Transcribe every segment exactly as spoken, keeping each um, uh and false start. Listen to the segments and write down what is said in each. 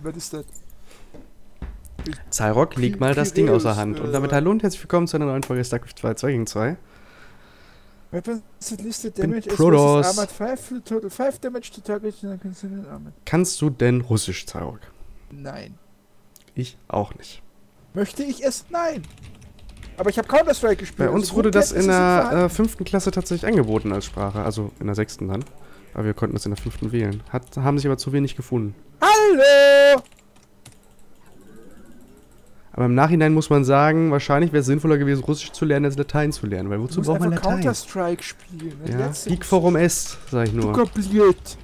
Was ist das? Cyrock, leg mal das Ding aus der Hand. Und damit hallo und herzlich willkommen zu einer neuen Folge StarCraft zwei, zwei gegen zwei. Protoss. Kannst du denn Russisch, Cyrock? Nein. Ich auch nicht. Möchte ich es? Nein. Aber ich habe Counter-Strike gespielt. Bei uns also wurde das in der äh, fünften Klasse tatsächlich angeboten als Sprache. Also in der sechsten dann. Aber wir konnten das in der fünften wählen. Hat, haben sich aber zu wenig gefunden. Hallo! Aber im Nachhinein muss man sagen, wahrscheinlich wäre es sinnvoller gewesen, Russisch zu lernen, als Latein zu lernen. Weil wozu braucht man Latein? Counter-Strike spielen. Ja, Geek Forum S, sag ich nur. Du kompliziert.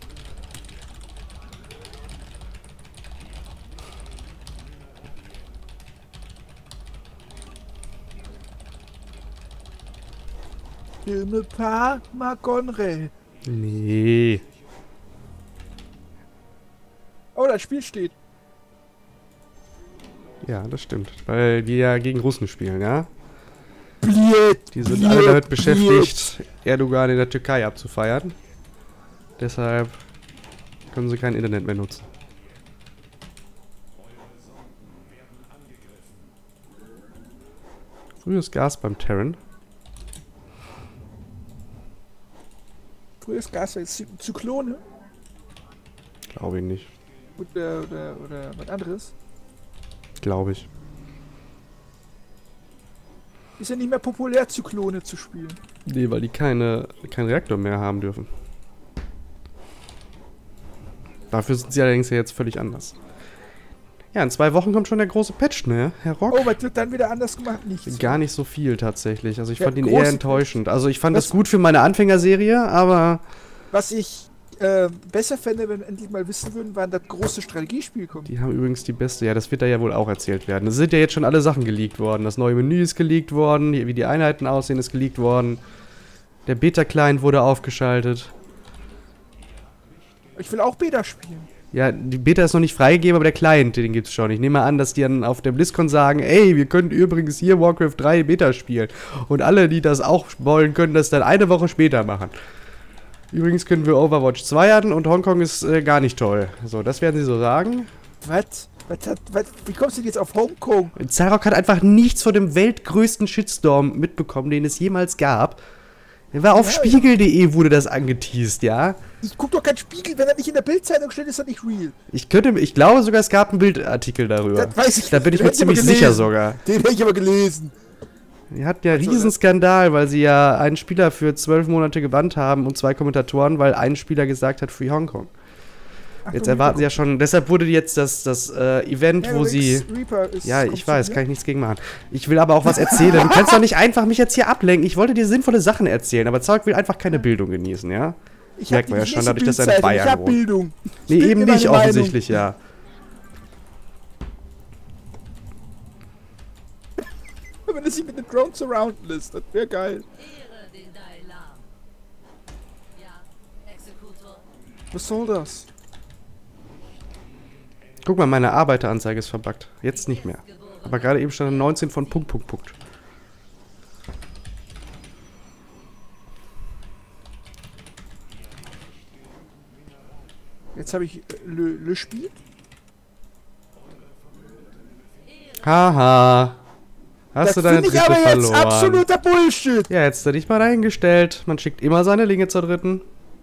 Filme Pa Magonre. Nee. Oh, das Spiel steht. Ja, das stimmt. Weil wir ja gegen Russen spielen, ja? Bliet, Die sind bliet, alle damit beschäftigt, bliet. Erdogan in der Türkei abzufeiern. Deshalb können sie kein Internet mehr nutzen. Frühes Gas beim Terran. Frühes Gas als Zyklone? Glaube ich nicht. Oder, oder, oder was anderes? Glaube ich. Ist ja nicht mehr populär, Zyklone zu spielen. Nee, weil die keine, keinen Reaktor mehr haben dürfen. Dafür sind sie allerdings ja jetzt völlig anders. Ja, in zwei Wochen kommt schon der große Patch, ne, Herr Rock? Oh, was wird dann wieder anders gemacht? Nichts. Gar nicht so viel tatsächlich. Also ich Der fand ihn eher enttäuschend. Also ich fand das gut für meine Anfängerserie, aber... Was ich äh, besser fände, wenn wir endlich mal wissen würden, wann das große Strategiespiel kommt. Die haben übrigens die beste... Ja, das wird da ja wohl auch erzählt werden. Es sind ja jetzt schon alle Sachen geleakt worden. Das neue Menü ist geleakt worden, wie die Einheiten aussehen ist geleakt worden. Der Beta-Client wurde aufgeschaltet. Ich will auch Beta spielen. Ja, die Beta ist noch nicht freigegeben, aber der Client, den gibt's schon. Ich nehme mal an, dass die dann auf der BlizzCon sagen, ey, wir können übrigens hier Warcraft drei Beta spielen. Und alle, die das auch wollen, können das dann eine Woche später machen. Übrigens können wir Overwatch zwei hatten und Hongkong ist äh, gar nicht toll. So, das werden sie so sagen. Was? Was hat, was? Wie kommst du denn jetzt auf Hongkong? Cyrock hat einfach nichts von dem weltgrößten Shitstorm mitbekommen, den es jemals gab. Er war auf Ja, Spiegel punkt de wurde das angeteased, ja? Ich guck doch kein Spiegel, wenn er nicht in der Bildzeitung steht, ist er nicht real. Ich könnte, ich glaube sogar, es gab einen Bildartikel darüber. Das weiß ich Da bin ich Den mir hätte ich aber ziemlich sicher gelesen. sogar. Den hätte ich aber gelesen. Die hatten ja einen Riesenskandal, weil sie ja einen Spieler für zwölf Monate gebannt haben und zwei Kommentatoren, weil ein Spieler gesagt hat, Free Hongkong. Ach, Jetzt erwarten sie ja schon, deshalb wurde jetzt das, das äh, Event, ja, wo Rex sie... Reaper ist Ja, ich weiß, hier. kann ich nichts gegen machen. Ich will aber auch was erzählen. Du kannst doch nicht einfach mich jetzt hier ablenken. Ich wollte dir sinnvolle Sachen erzählen, aber Zeug will einfach keine Bildung genießen, ja? Ich Merkt man ja schon dadurch, dass er in Bayern ich hab wohnt. Bildung. Ich Nee, bin eben mir nicht meine offensichtlich, ja. Wenn er sich mit dem Drone surrounden lässt, das wäre geil. Was soll das? Guck mal, meine Arbeiteranzeige ist verbuggt. Jetzt nicht mehr. Aber gerade eben stand neunzehn von Punkt, Punkt, Punkt. Jetzt habe ich äh, Le, Le Spiel. Haha. Hast Das du deine finde ich dritte aber jetzt verloren? absoluter Bullshit. Ja, jetzt hätte ich mal reingestellt. Man schickt immer seine Linge zur dritten.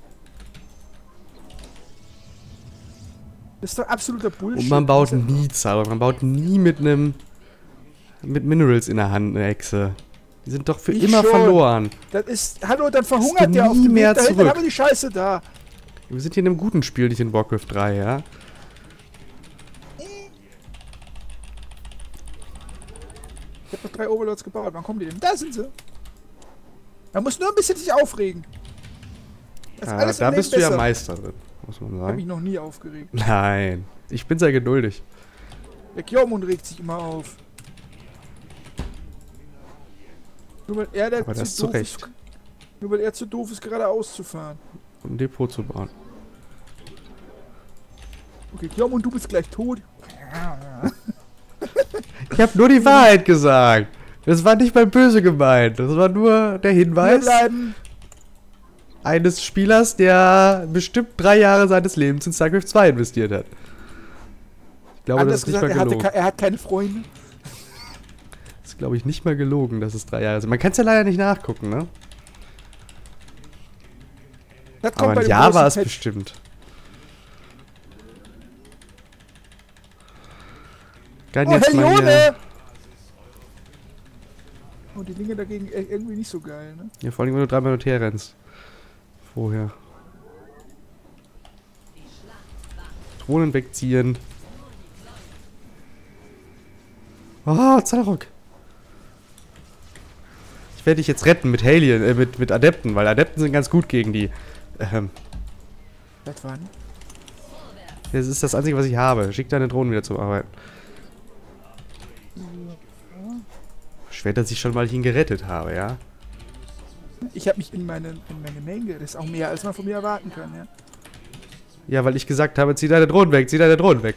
Das ist doch absoluter Bullshit. Und man baut Diese- nie Zauber. Man baut nie mit einem... mit Minerals in der Hand eine Echse. Die sind doch für Ich immer schon. verloren. Das ist. Hallo, dann Ist verhungert der auf nie dem mehr Weg dahin, dann zurück. haben wir die Scheiße da. Wir sind hier in einem guten Spiel, nicht in Warcraft drei, ja? Ich hab noch drei Overlords gebaut. Wann kommen die denn? Da sind sie. Man muss nur ein bisschen sich aufregen. Das ist Ja, alles im da Leben bist du ja besser. Meister drin, muss man Ich hab mich sagen. noch nie aufgeregt. Nein, ich bin sehr geduldig. Der Kjormund regt sich immer auf. Nur weil er der Aber das zu zu doof Recht. ist. Nur weil er zu doof ist, geradeaus zu fahren. Um ein Depot zu bauen. Okay, Kjormund, du bist gleich tot. Ich habe nur die Wahrheit gesagt. Das war nicht mal böse gemeint. Das war nur der Wir Hinweis bleiben. eines Spielers, der bestimmt drei Jahre seines Lebens in StarCraft zwei investiert hat. glaube, Anders das ist nicht gesagt, mal er, hatte, gelogen. ke- er hat keine Freunde. Das ist, glaube ich, nicht mal gelogen, dass es drei Jahre sind. Man kann es ja leider nicht nachgucken, ne? Das kommt Aber bei ein dem Jahr war es großen Patch. bestimmt. Kann Oh, jetzt mal hier... Helione! Oh, die Dinge dagegen e- irgendwie nicht so geil, ne? Ja, vor allem, wenn du dreimal hin und her rennst. Vorher. Drohnen wegziehen. Ah, oh, Zalarok. Ich werde dich jetzt retten mit Halien, äh, mit, mit Adepten, weil Adepten sind ganz gut gegen die. Ähm, Das war nicht. das ist das Einzige, was ich habe. Schick deine Drohnen wieder zum Arbeiten. Schwer, dass ich schon mal ihn gerettet habe, ja? Ich habe mich in meine, in meine Main gerettet. Das ist auch mehr, als man von mir erwarten kann, ja. Ja, weil ich gesagt habe, zieh deine Drohnen weg, zieh deine Drohnen weg.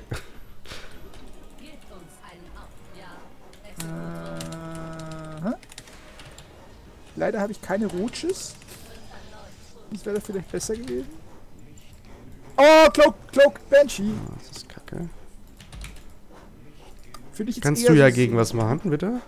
Äh, Leider habe ich keine Roaches. Das wäre vielleicht besser gewesen. Oh, Cloak, Cloak, Banshee. Oh, das ist kacke. Finde ich jetzt Kannst eher du ja so- gegen was machen, bitte?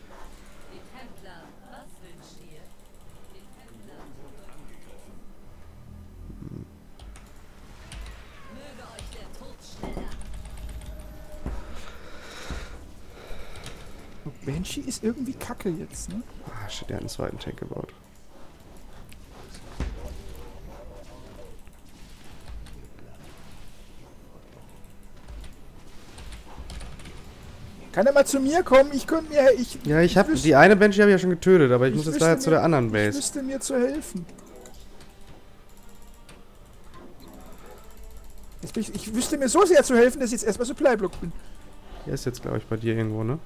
Banshee ist irgendwie kacke jetzt, ne? Ah, shit, der hat einen zweiten Tank gebaut. Kann er mal zu mir kommen? Ich könnte mir... Ich, Ja, ich habe wüsste- die eine Banshee habe ich ja schon getötet, aber ich, ich muss jetzt wüsste leider zu mir- der anderen Ich Base. müsste mir zu helfen. Jetzt bin ich, ich wüsste mir so sehr zu helfen, dass ich jetzt erstmal Supply-Block bin. Der ist jetzt, glaube ich, bei dir irgendwo, ne?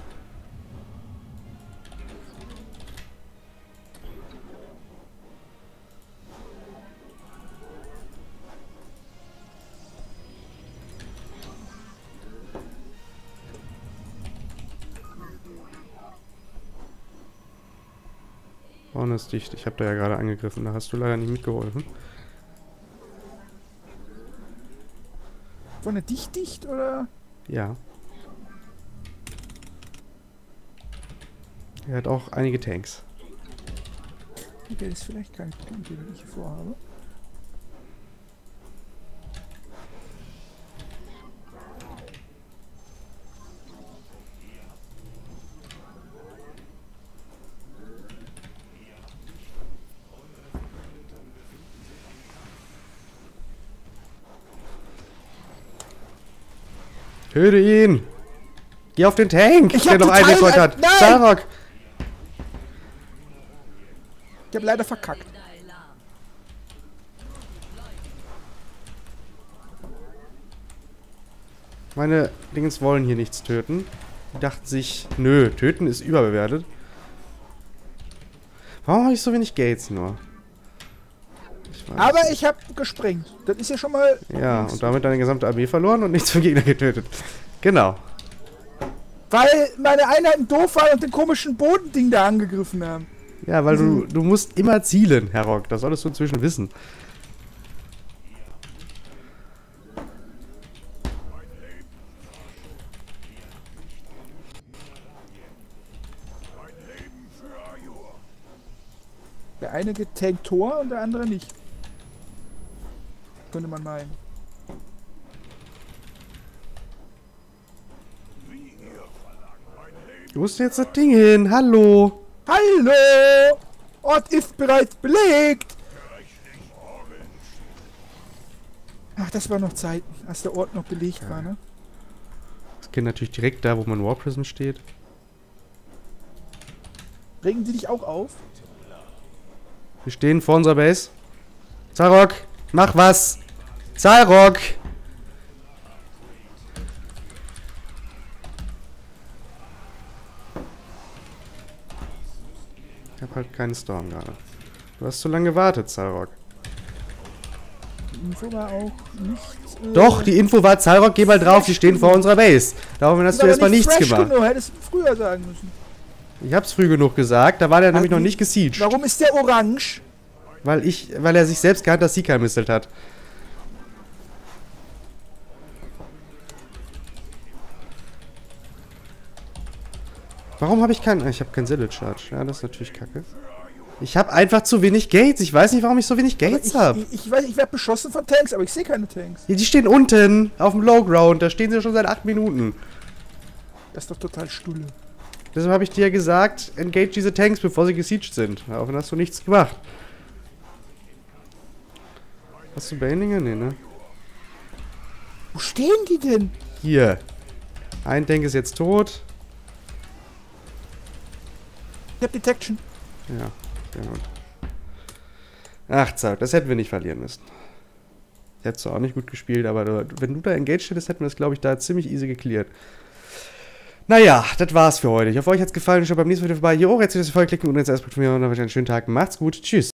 Vorne ist dicht. Ich habe da ja gerade angegriffen. Da hast du leider nicht mitgeholfen. Vorne dicht, dicht, oder? Ja. Er hat auch einige Tanks. Okay, das ist vielleicht keine gute Idee, die ich hier vorhabe. Töte ihn! Geh auf den Tank, Ich der hab noch einen total- Rekord hat. Nein! Zarok! Ich habe leider verkackt. Meine Dingens wollen hier nichts töten. Die dachten sich, nö, töten ist überbewertet. Warum habe ich so wenig Gates nur? Ich weiß Aber nicht. ich habe gesprengt. Das ist ja schon mal... Ja, und damit deine gesamte Armee verloren und nichts vom Gegner getötet. Genau. Weil meine Einheiten doof waren und den komischen Bodending da angegriffen haben. Ja, weil du, du musst immer zielen, Herr Rock. Das solltest du inzwischen wissen. Der eine getankt Tor und der andere nicht. Könnte man meinen. Wo ist jetzt das Ding hin? Hallo? Hallo! Ort ist bereits belegt! Ach, das war noch Zeiten, als der Ort noch belegt war, ne? Das geht natürlich direkt da, wo mein War Prison steht. Regen die dich auch auf? Wir stehen vor unserer Base. Zarok, mach was! Zarok! Ich hab halt keinen Storm gerade. Du hast zu lange gewartet, Zarok. Die Info war auch nicht... Äh, Doch, die Info war, Zarok, geh mal drauf, die stehen vor unserer Base. Daraufhin hast ist du aber erstmal nicht nichts fresh gemacht. genug, hättest du früher sagen müssen. Ich hab's früh genug gesagt, da war der nämlich Also, noch nicht gesiegt. Warum ist der orange? Weil ich, weil er sich selbst gehabt das Seeker misselt hat. Warum habe ich keinen... Ich habe keinen Zealot Charge. Ja, das ist natürlich kacke. Ich habe einfach zu wenig Gates. Ich weiß nicht, warum ich so wenig Gates habe. Ich, ich weiß, ich werde beschossen von Tanks, aber ich sehe keine Tanks. Ja, die stehen unten auf dem Low Ground. Da stehen sie schon seit acht Minuten. Das ist doch total stulle. Deshalb habe ich dir gesagt, engage diese Tanks, bevor sie gesieged sind. Auch hast du nichts gemacht. Hast du Baninger? Nee, ne? Wo stehen die denn? Hier. Ein Tank ist jetzt tot. Ich hab Detection. Ja, sehr gut. Ach, zack, das hätten wir nicht verlieren müssen. Hättest du auch nicht gut gespielt, aber du, wenn du da engaged hättest, hätten wir das, glaube ich, da ziemlich easy geklärt. Naja, das war's für heute. Ich hoffe, euch hat's gefallen. Schaut beim nächsten Video vorbei. Hier auch jetzt wieder das Voll klicken und jetzt erstmal von mir und dann wünsche ich einen schönen Tag. Macht's gut. Tschüss.